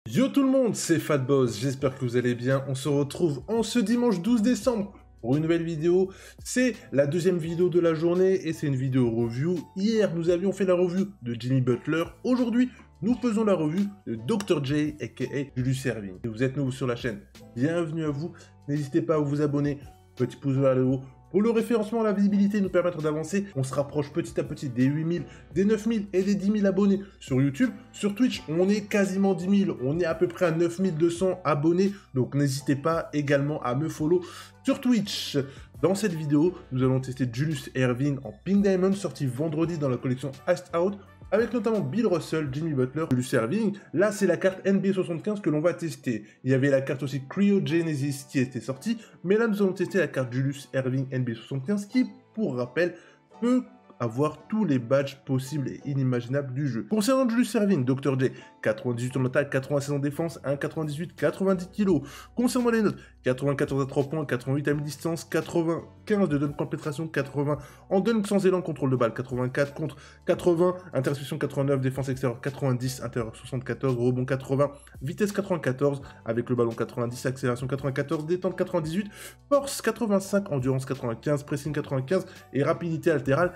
Yo tout le monde, c'est Fatboss, j'espère que vous allez bien. On se retrouve en ce dimanche 12 décembre pour une nouvelle vidéo. C'est la deuxième vidéo de la journée et c'est une vidéo review. Hier, nous avions fait la review de Jimmy Butler. Aujourd'hui, nous faisons la review de Dr. J, aka Julius Erving. Si vous êtes nouveau sur la chaîne, bienvenue à vous. N'hésitez pas à vous abonner, petit pouce vers le haut. Pour le référencement, la visibilité nous permettre d'avancer, on se rapproche petit à petit des 8000, des 9000 et des 10 000 abonnés sur YouTube. Sur Twitch, on est quasiment 10 000, on est à peu près à 9200 abonnés, donc n'hésitez pas également à me follow sur Twitch. Dans cette vidéo, nous allons tester Julius Erving en Pink Diamond, sorti vendredi dans la collection Iced Out, avec notamment Bill Russell, Jimmy Butler, Julius Erving. Là, c'est la carte NBA 75 que l'on va tester. Il y avait la carte aussi Cryogenesis qui était sortie, mais là, nous allons tester la carte Julius Erving NBA 75 qui, pour rappel, peut avoir tous les badges possibles et inimaginables du jeu. Concernant Julius Erving, Dr. J, 98 en attaque, 96 en défense, 1,98, 90 kg. Concernant les notes, 94 à 3 points, 88 à mi-distance, 95 de dunk en pénétration, 80 en dunk sans élan, contrôle de balle, 84 contre 80, interception 89, défense extérieure 90, intérieur 74, rebond 80, vitesse 94, avec le ballon 90, accélération 94, détente 98, force 85, endurance 95, pressing 95 et rapidité altérale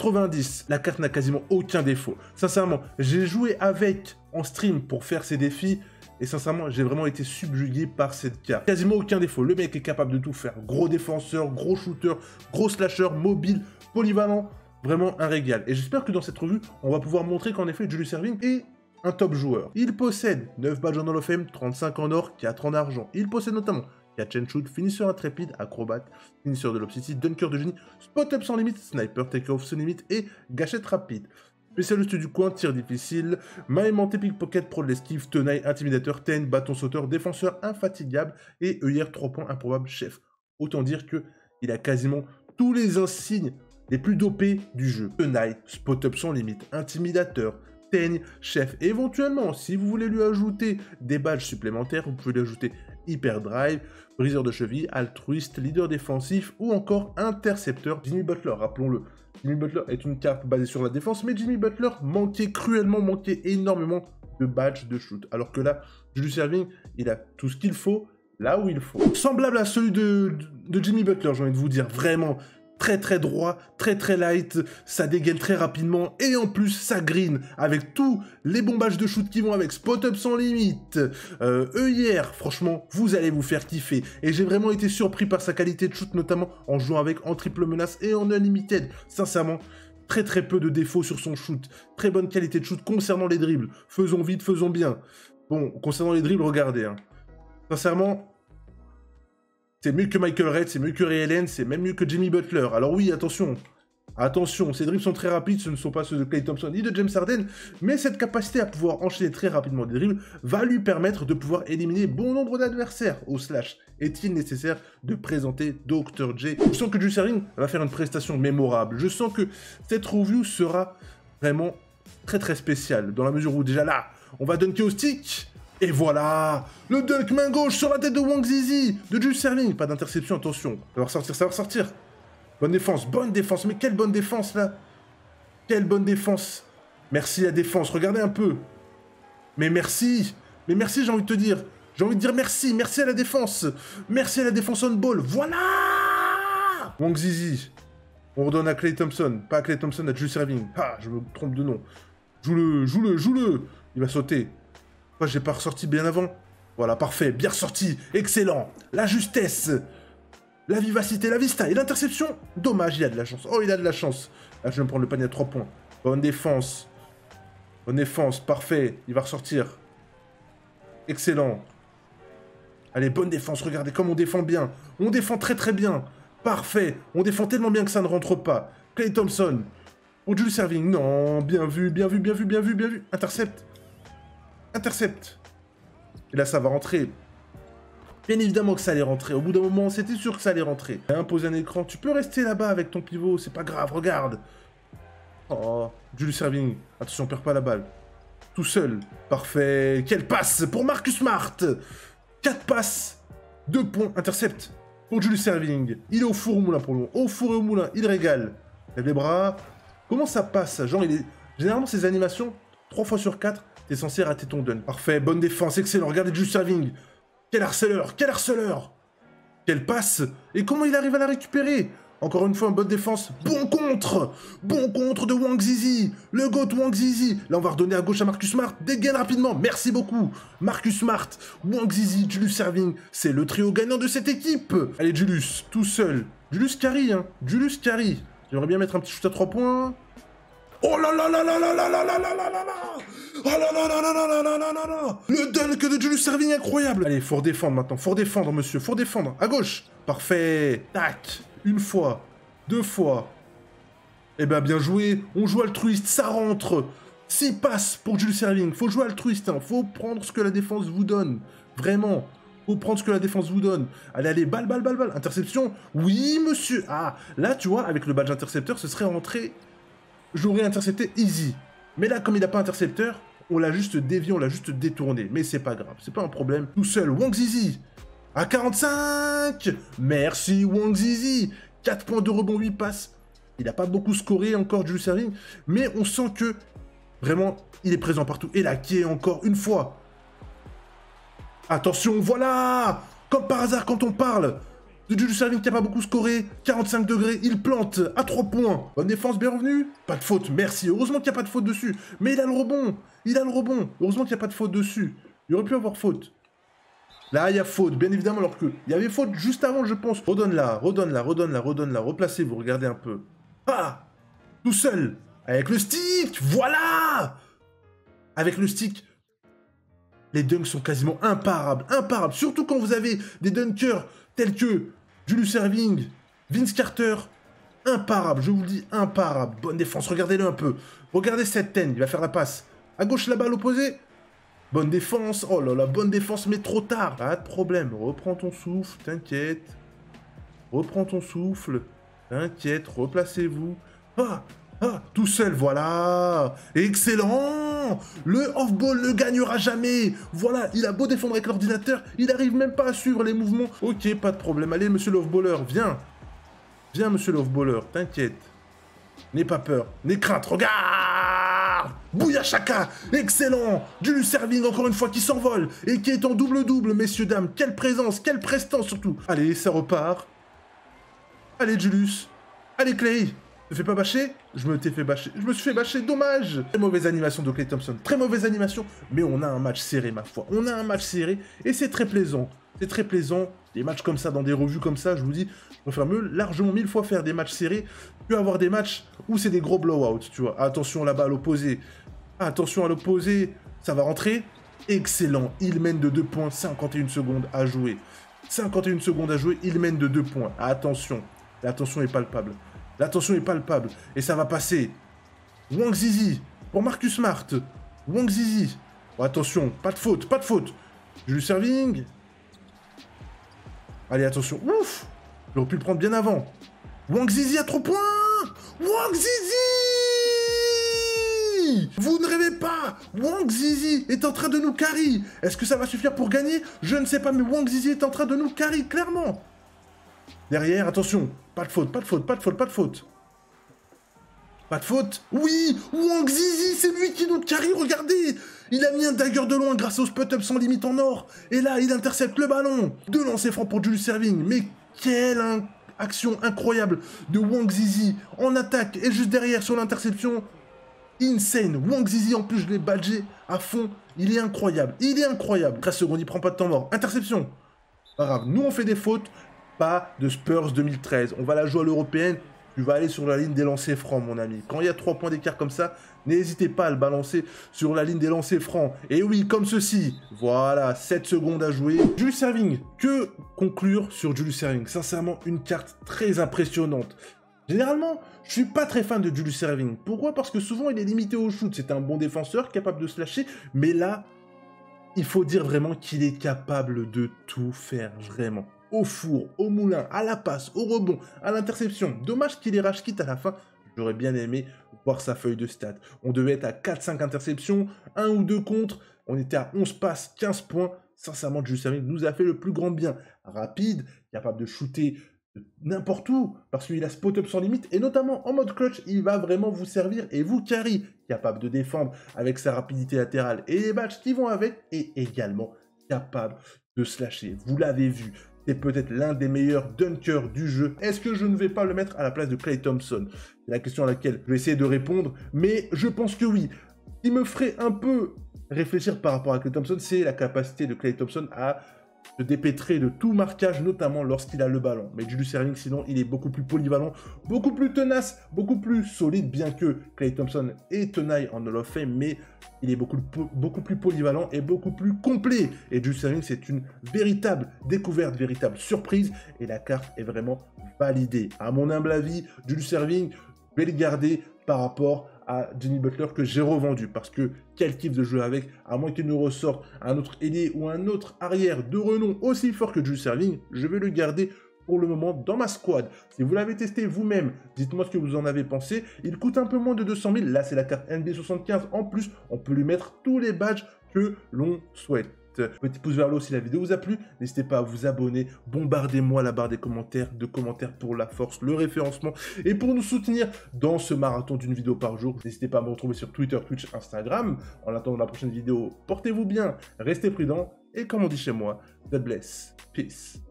90. La carte n'a quasiment aucun défaut. Sincèrement, j'ai joué avec en stream pour faire ces défis et sincèrement, j'ai vraiment été subjugué par cette carte. Quasiment aucun défaut. Le mec est capable de tout faire. Gros défenseur, gros shooter, gros slasher, mobile, polyvalent. Vraiment un régal. Et j'espère que dans cette revue, on va pouvoir montrer qu'en effet, Julius Erving est un top joueur. Il possède 9 badges en Hall of Fame, 35 en or, 4 en argent. Il possède notamment catch and shoot, finisseur intrépide, acrobate, finisseur de l'Obscity, dunker de génie, spot-up sans limite, sniper, take-off sans limite et gâchette rapide. Spécialiste du coin, tir difficile, main aimantée, pickpocket, pro de l'esquive, tenaille, intimidateur, ten, bâton sauteur, défenseur infatigable et œillère 3 points improbable chef. Autant dire que il a quasiment tous les insignes les plus dopés du jeu. Tenaille, spot-up sans limite, intimidateur, teigne, chef. Et éventuellement, si vous voulez lui ajouter des badges supplémentaires, vous pouvez lui ajouter hyperdrive, briseur de cheville, altruiste, leader défensif ou encore intercepteur. Jimmy Butler, rappelons-le. Jimmy Butler est une carte basée sur la défense, mais Jimmy Butler manquait énormément de badges de shoot. Alors que là, Julius Erving, il a tout ce qu'il faut, là où il faut. Semblable à celui de Jimmy Butler, j'ai envie de vous dire, vraiment. Très droit, très light, ça dégaine très rapidement, et en plus ça green, avec tous les bombages de shoot qui vont avec, spot-up sans limite, œillère, franchement, vous allez vous faire kiffer, et j'ai vraiment été surpris par sa qualité de shoot, notamment en jouant avec en triple menace et en unlimited, sincèrement, très peu de défauts sur son shoot, très bonne qualité de shoot concernant les dribbles, faisons vite, faisons bien. Bon, concernant les dribbles, regardez, hein. Sincèrement, c'est mieux que Michael Redd, c'est mieux que Ray Allen, c'est même mieux que Jimmy Butler. Alors oui, attention, ces dribbles sont très rapides, ce ne sont pas ceux de Klay Thompson ni de James Harden, mais cette capacité à pouvoir enchaîner très rapidement des dribbles va lui permettre de pouvoir éliminer bon nombre d'adversaires au slash. Est-il nécessaire de présenter Dr. J? Je sens que Julius Erving va faire une prestation mémorable. Je sens que cette review sera vraiment très spéciale, dans la mesure où déjà là, on va dunker au stick. Et voilà, le dunk main gauche sur la tête de Wang Zizi, de Julius Erving. Pas d'interception, attention. Ça va ressortir, ça va ressortir. Bonne défense. Mais quelle bonne défense, là. Quelle bonne défense. Merci la défense, regardez un peu. Mais merci, j'ai envie de te dire. J'ai envie de dire merci à la défense. Merci à la défense on ball, voilà. Wang Zizi. On redonne à Klay Thompson, pas à Klay Thompson, à Julius Erving. Ah, je me trompe de nom. Joue-le. Il va sauter. Pourquoi j'ai pas ressorti bien avant? Voilà, parfait, bien ressorti, excellent. La justesse, la vivacité, la vista et l'interception. Dommage, il a de la chance. Oh, il a de la chance. Là, je vais me prendre le panier à 3 points. Bonne défense, parfait. Il va ressortir. Excellent. Allez, bonne défense, regardez comme on défend bien. On défend très bien. Parfait, on défend tellement bien que ça ne rentre pas. Klay Thompson. Pour Julius Erving, non, bien vu. Intercept. Et là, ça va rentrer. Bien évidemment que ça allait rentrer. Au bout d'un moment, c'était sûr que ça allait rentrer. Imposer un écran. Tu peux rester là-bas avec ton pivot. C'est pas grave, regarde. Oh, Julius Erving. Attention, on perd pas la balle. Tout seul. Parfait. Quelle passe pour Marcus Smart. 4 passes. 2 points. Intercept pour Julius Erving. Il est au four au moulin pour le moment. Au four et au moulin. Il régale. Lève les bras. Comment ça passe? Genre, il est... Généralement, ces animations, 3 fois sur 4, T'es censé rater ton dun. Parfait, bonne défense, excellent. Regardez Julius Serving. Quel harceleur, quel harceleur. Quelle passe. Et comment il arrive à la récupérer? Encore une fois, bonne défense. Bon contre de Wang Zizi. Le GOAT Wang Zizi. Là, on va redonner à gauche à Marcus Smart. Dégaine rapidement. Merci beaucoup. Marcus Smart, Wang Zizi, Julius Serving. C'est le trio gagnant de cette équipe. Allez, Julius, tout seul. Julius carry, hein. Julius carry. J'aimerais bien mettre un petit shoot à 3 points. Oh là là là là là là là là là là là là. Oh là là là là là là là là là là. Le dunk de Julius Serving, incroyable. Allez, faut redéfendre maintenant. Faut redéfendre, monsieur. Faut redéfendre. À gauche. Parfait. Tac. Une fois. Deux fois. Eh ben, bien joué. On joue altruiste. Ça rentre. 6 passes pour Julius Serving. Faut jouer altruiste. Hein. Faut prendre ce que la défense vous donne. Vraiment. Faut prendre ce que la défense vous donne. Allez, allez. Balle, balle, balle, balle. Interception. Oui, monsieur. Ah, là, tu vois, avec le badge intercepteur, ce serait rentré. J'aurais intercepté easy. Mais là, comme il n'a pas intercepteur, on l'a juste dévié, on l'a juste détourné. Mais c'est pas grave, c'est pas un problème. Tout seul, Wang Zizi. À 45. Merci, Wang Zizi. 4 points de rebond, 8 passes. Il n'a pas beaucoup scoré encore, Julius Serving. Mais on sent que, vraiment, il est présent partout. Et là, qui est encore une fois. Attention, voilà. Comme par hasard, quand on parle de Julius Serving qui n'a pas beaucoup scoré, 45 degrés, il plante à 3 points. Bonne défense, bienvenue. Pas de faute, merci. Heureusement qu'il n'y a pas de faute dessus. Mais il a le rebond. Il a le rebond. Heureusement qu'il n'y a pas de faute dessus. Il aurait pu avoir faute. Là, il y a faute, bien évidemment, alors que il y avait faute juste avant, je pense. Redonne-la, redonne-la, redonne-la, redonne-la. Replacez-vous, regardez un peu. Ah, tout seul. Avec le stick, voilà. Avec le stick, les dunks sont quasiment imparables. Imparables. Surtout quand vous avez des dunkers tels que Julius Serving, Vince Carter, imparable, je vous le dis, imparable. Bonne défense, regardez-le un peu. Regardez cette ten, il va faire la passe. À gauche, là-bas, à l'opposé. Bonne défense, oh là là, bonne défense, mais trop tard. Pas de problème, reprends ton souffle, t'inquiète. Reprends ton souffle, t'inquiète, replacez-vous. Ah, ah, tout seul, voilà. Excellent. Le off-ball ne gagnera jamais. Voilà, il a beau défendre avec l'ordinateur, il n'arrive même pas à suivre les mouvements. Ok, pas de problème. Allez, monsieur le off-baller, viens. Viens, monsieur le off-baller, t'inquiète. N'aie pas peur, n'aie crainte, regarde. Bouya Chaka, excellent. Julius Serving, encore une fois, qui s'envole et qui est en double-double, messieurs, dames. Quelle présence, quelle prestance, surtout. Allez, ça repart. Allez, Julius. Allez, Clay. Ne fais pas bâcher. Je me suis fait bâcher, dommage. Très mauvaise animation de Klay Thompson, très mauvaise animation, mais on a un match serré, ma foi. On a un match serré, et c'est très plaisant. C'est très plaisant, des matchs comme ça, dans des revues comme ça, je vous dis, je préfère mieux largement 1000 fois faire des matchs serrés, que avoir des matchs où c'est des gros blowouts, tu vois. Attention là-bas à l'opposé. Attention à l'opposé, ça va rentrer. Excellent, il mène de 2 points, 51 secondes à jouer. 51 secondes à jouer, il mène de 2 points. Attention, l'attention est palpable. L'attention est palpable. Et ça va passer. Wang Zizi. Pour Marcus Smart. Wang Zizi. Oh, attention. Pas de faute. Pas de faute. Julius Serving. Allez, attention. Ouf. J'aurais pu le prendre bien avant. Wang Zizi à 3 points. Wang Zizi. Vous ne rêvez pas. Wang Zizi est en train de nous carry. Est-ce que ça va suffire pour gagner? Je ne sais pas, mais Wang Zizi est en train de nous carry, clairement. Derrière, attention, pas de faute, pas de faute, pas de faute, pas de faute. Pas de faute. Oui, Wang Zizi, c'est lui qui nous carry, regardez. Il a mis un dagger de loin grâce au spot-up sans limite en or. Et là, il intercepte le ballon. 2 lancers francs pour Julius Serving. Mais quelle action incroyable de Wang Zizi en attaque. Et juste derrière, sur l'interception, insane. Wang Zizi, en plus, je l'ai badgé à fond. Il est incroyable, il est incroyable. 13 secondes, il prend pas de temps mort. Interception. Pas grave, nous on fait des fautes. Pas de Spurs 2013. On va la jouer à l'européenne. Tu vas aller sur la ligne des lancers francs, mon ami. Quand il y a 3 points d'écart comme ça, n'hésitez pas à le balancer sur la ligne des lancers francs. Et oui, comme ceci. Voilà, 7 secondes à jouer. Julius Serving. Que conclure sur Julius Serving? Sincèrement, une carte très impressionnante. Généralement, je suis pas très fan de Julius Serving. Pourquoi? Parce que souvent, il est limité au shoot. C'est un bon défenseur, capable de se lâcher. Mais là, il faut dire vraiment qu'il est capable de tout faire, vraiment. Au four, au moulin, à la passe, au rebond, à l'interception. Dommage qu'il ait rage quitte à la fin. J'aurais bien aimé voir sa feuille de stats. On devait être à 4-5 interceptions, 1 ou 2 contre. On était à 11 passes, 15 points. Sincèrement, Julius Serving nous a fait le plus grand bien. Rapide, capable de shooter n'importe où, parce qu'il a spot-up sans limite, et notamment en mode clutch, il va vraiment vous servir et vous carry, capable de défendre avec sa rapidité latérale et les badges qui vont avec, et également capable de slasher. Vous l'avez vu, c'est peut-être l'un des meilleurs dunkers du jeu. Est-ce que je ne vais pas le mettre à la place de Klay Thompson? C'est la question à laquelle je vais essayer de répondre, mais je pense que oui. Ce qui me ferait un peu réfléchir par rapport à Klay Thompson, c'est la capacité de Klay Thompson à se dépêtrer de tout marquage, notamment lorsqu'il a le ballon. Mais Julius Erving, sinon, il est beaucoup plus polyvalent, beaucoup plus tenace, beaucoup plus solide, bien que Klay Thompson est tenaille en Hall of Fame, mais il est beaucoup plus polyvalent et beaucoup plus complet. Et Julius Erving, c'est une véritable découverte, véritable surprise, et la carte est vraiment validée. À mon humble avis, Julius Erving, je vais le garder par rapport à Jimmy Butler que j'ai revendu, parce que quel kiff de jouer avec, à moins qu'il nous ressorte un autre ailier ou un autre arrière de renom aussi fort que Julius Erving, je vais le garder pour le moment dans ma squad. Si vous l'avez testé vous-même, dites-moi ce que vous en avez pensé. Il coûte un peu moins de 200 000, là c'est la carte NBA 75, en plus on peut lui mettre tous les badges que l'on souhaite. Petit pouce vers le haut si la vidéo vous a plu, n'hésitez pas à vous abonner, bombardez-moi la barre des commentaires, pour la force, le référencement, et pour nous soutenir dans ce marathon d'une vidéo par jour, n'hésitez pas à me retrouver sur Twitter, Twitch, Instagram. En attendant la prochaine vidéo, portez-vous bien, restez prudents, et comme on dit chez moi, God bless, peace.